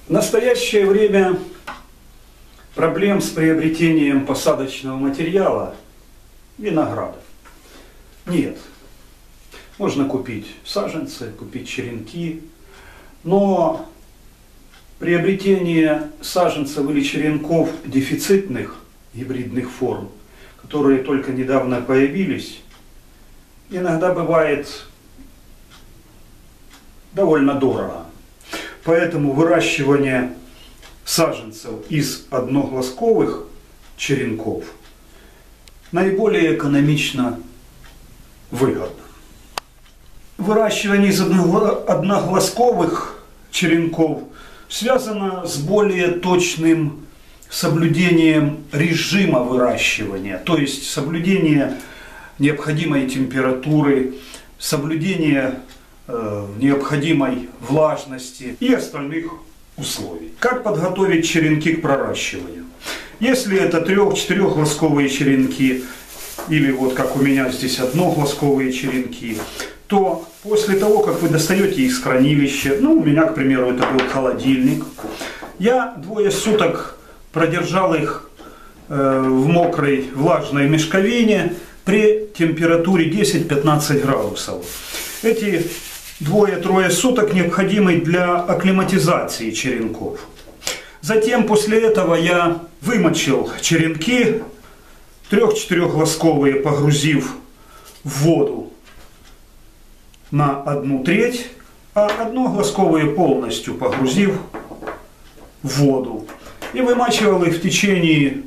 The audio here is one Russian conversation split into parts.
В настоящее время проблем с приобретением посадочного материала винограда нет. Можно купить саженцы, купить черенки, но приобретение саженцев или черенков дефицитных гибридных форм, которые только недавно появились, иногда бывает довольно дорого. Поэтому выращивание саженцев из одногласковых черенков наиболее экономично выгодно. Выращивание из одногласковых черенков связано с более точным соблюдением режима выращивания, то есть соблюдение необходимой температуры, соблюдение необходимой влажности и остальных условий. Как подготовить черенки к проращиванию? Если это 3-4-гласковые черенки, или вот как у меня здесь одногласковые черенки, то после того, как вы достаете их из хранилища, ну у меня, к примеру, это был холодильник, я 2 суток продержал их в мокрой влажной мешковине при температуре 10-15 градусов. Эти 2-3 суток необходимы для акклиматизации черенков. Затем после этого я вымочил черенки, 3-4-гласковые погрузив в воду на 1/3, а одногласковые полностью погрузив в воду. И вымачивал их в течение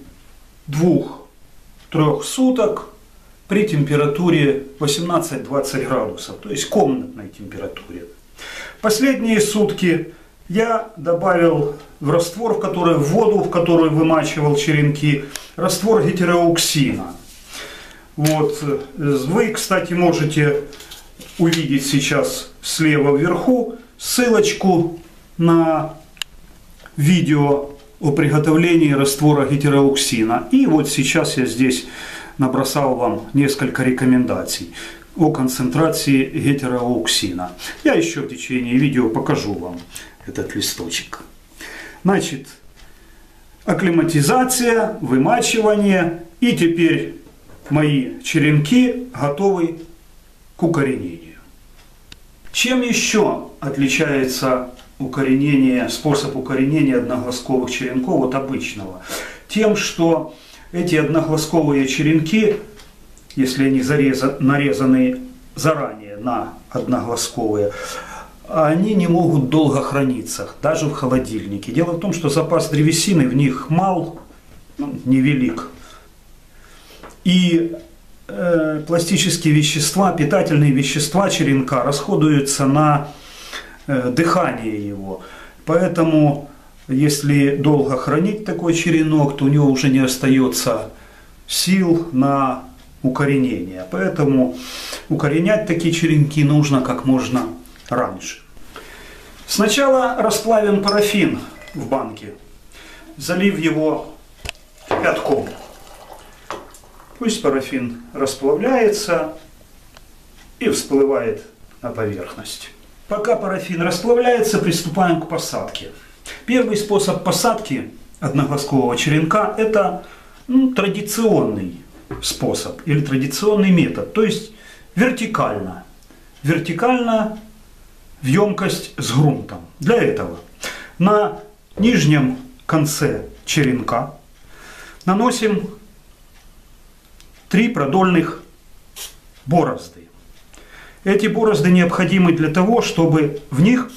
2-3 суток при температуре 18-20 градусов, то есть комнатной температуре. Последние сутки я добавил в раствор, в воду, в которую вымачивал черенки, раствор гетероуксина. Вот. Вы, кстати, можете увидеть сейчас слева вверху ссылочку на видео о приготовлении раствора гетероуксина. И вот сейчас я здесь набросал вам несколько рекомендаций о концентрации гетероуксина. Я еще в течение видео покажу вам этот листочек. Значит, акклиматизация, вымачивание, и теперь мои черенки готовы к укоренению. Чем еще отличается способ укоренения одногласковых черенков от обычного? Тем, что эти одногласковые черенки, если они нарезаны заранее на одногласковые, они не могут долго храниться, даже в холодильнике. Дело в том, что запас древесины в них мал, невелик. И пластические вещества, питательные вещества черенка расходуются на дыхание его. Поэтому, если долго хранить такой черенок, то у него уже не остается сил на укоренение. Поэтому укоренять такие черенки нужно как можно раньше. Сначала расплавим парафин в банке, залив его кипятком. Пусть парафин расплавляется и всплывает на поверхность. Пока парафин расплавляется, приступаем к посадке. Первый способ посадки одногласкового черенка – это традиционный способ или традиционный метод, то есть вертикально. Вертикально в емкость с грунтом. Для этого на нижнем конце черенка наносим 3 продольных борозды. Эти борозды необходимы для того, чтобы в них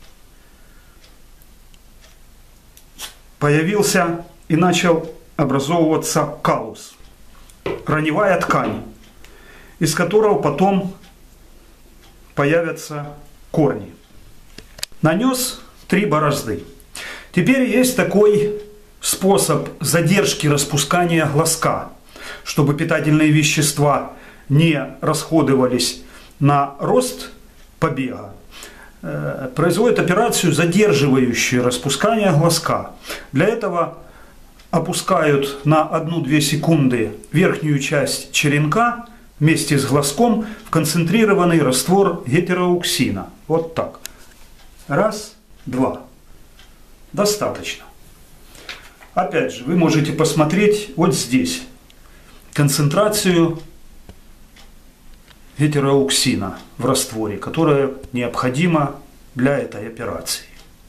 появился и начал образовываться каллус, раневая ткань, из которого потом появятся корни. Нанес 3 борозды. Теперь есть такой способ задержки распускания глазка, чтобы питательные вещества не расходовались на рост побега. Производит операцию, задерживающую распускание глазка. Для этого опускают на 1-2 секунды верхнюю часть черенка вместе с глазком в концентрированный раствор гетероуксина. Вот так. 1, 2. Достаточно. Опять же, вы можете посмотреть вот здесь концентрацию гетероуксина в растворе, которая необходима для этой операции.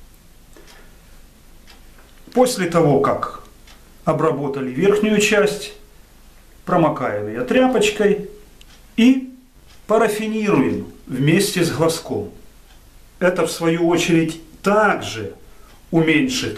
После того, как обработали верхнюю часть, промокаем ее тряпочкой и парафинируем вместе с глазком. Это, в свою очередь, также уменьшит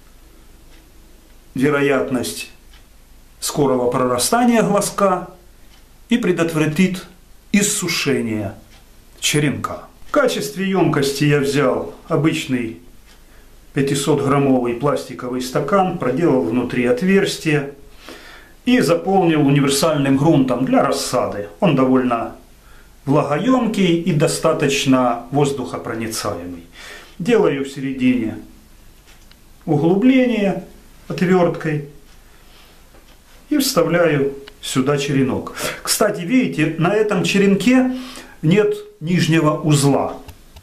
вероятность скорого прорастания глазка и предотвратит иссушение черенка. В качестве емкости я взял обычный 500-граммовый пластиковый стакан, проделал внутри отверстие и заполнил универсальным грунтом для рассады. Он довольно влагоемкий и достаточно воздухопроницаемый. Делаю в середине углубление отверткой и вставляю сюда черенок. Кстати, видите, на этом черенке нет нижнего узла.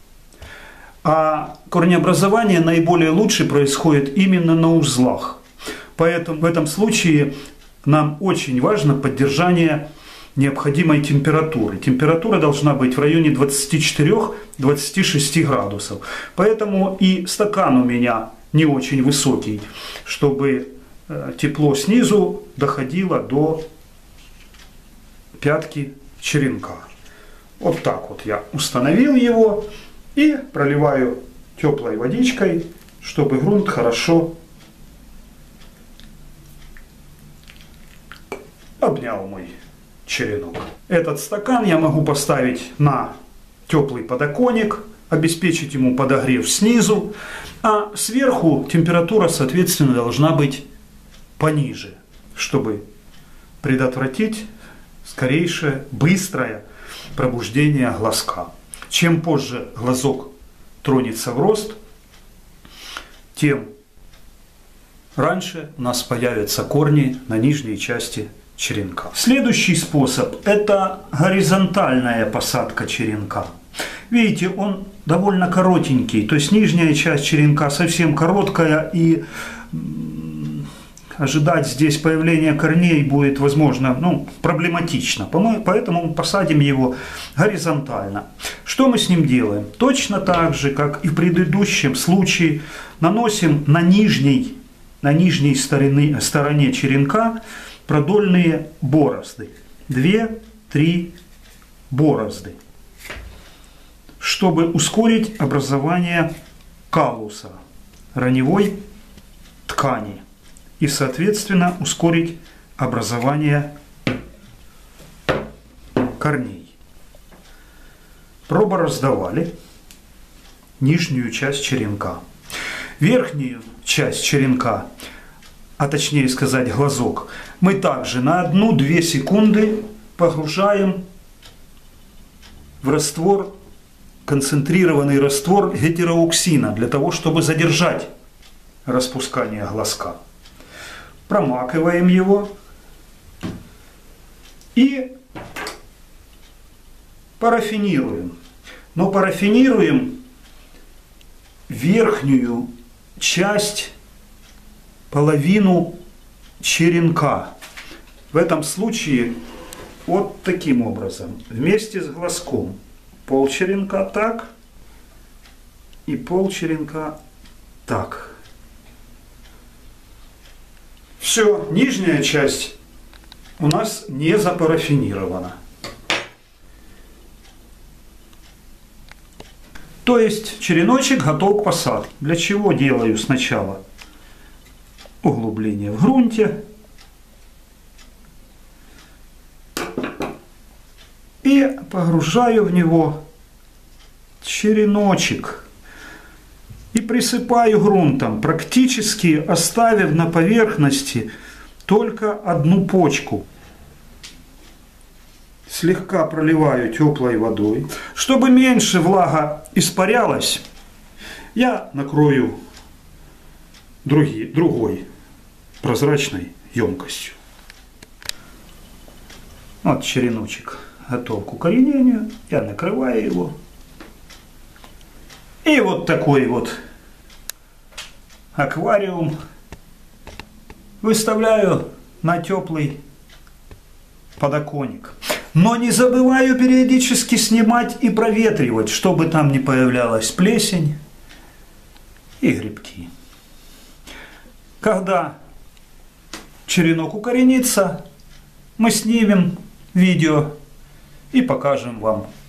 А корнеобразование наиболее лучше происходит именно на узлах. Поэтому в этом случае нам очень важно поддержание необходимой температуры. Температура должна быть в районе 24-26 градусов. Поэтому и стакан у меня не очень высокий, чтобы тепло снизу доходило до пятки черенка. Вот так вот я установил его и проливаю теплой водичкой, чтобы грунт хорошо обнял мой черенок. Этот стакан я могу поставить на теплый подоконник, обеспечить ему подогрев снизу, а сверху температура, соответственно, должна быть пониже, чтобы предотвратить скорейшее, быстрое пробуждение глазка. Чем позже глазок тронется в рост, тем раньше у нас появятся корни на нижней части черенка. Следующий способ – это горизонтальная посадка черенка. Видите, он довольно коротенький, то есть нижняя часть черенка совсем короткая, и ожидать здесь появления корней будет, возможно, проблематично. Поэтому мы посадим его горизонтально. Что мы с ним делаем? Точно так же, как и в предыдущем случае, наносим на нижней стороне черенка продольные борозды. 2-3 борозды. Чтобы ускорить образование каллуса, раневой ткани. И, соответственно, ускорить образование корней. Пробороздавали нижнюю часть черенка. Верхнюю часть черенка, а точнее сказать глазок, мы также на 1-2 секунды погружаем в раствор, концентрированный раствор гетероуксина, для того, чтобы задержать распускание глазка. Промакиваем его и парафинируем. Но парафинируем верхнюю часть, половину черенка. В этом случае вот таким образом, вместе с глазком. Пол черенка так и пол черенка так. Все, нижняя часть у нас не запарафинирована. То есть череночек готов к посадке. Для чего делаю сначала углубление в грунте и погружаю в него череночек. И присыпаю грунтом, практически оставив на поверхности только одну почку. Слегка проливаю теплой водой. Чтобы меньше влага испарялась, я накрою другой прозрачной емкостью. Вот череночек готов к укоренению. Я накрываю его. И вот такой вот аквариум выставляю на теплый подоконник. Но не забываю периодически снимать и проветривать, чтобы там не появлялась плесень и грибки. Когда черенок укоренится, мы снимем видео и покажем вам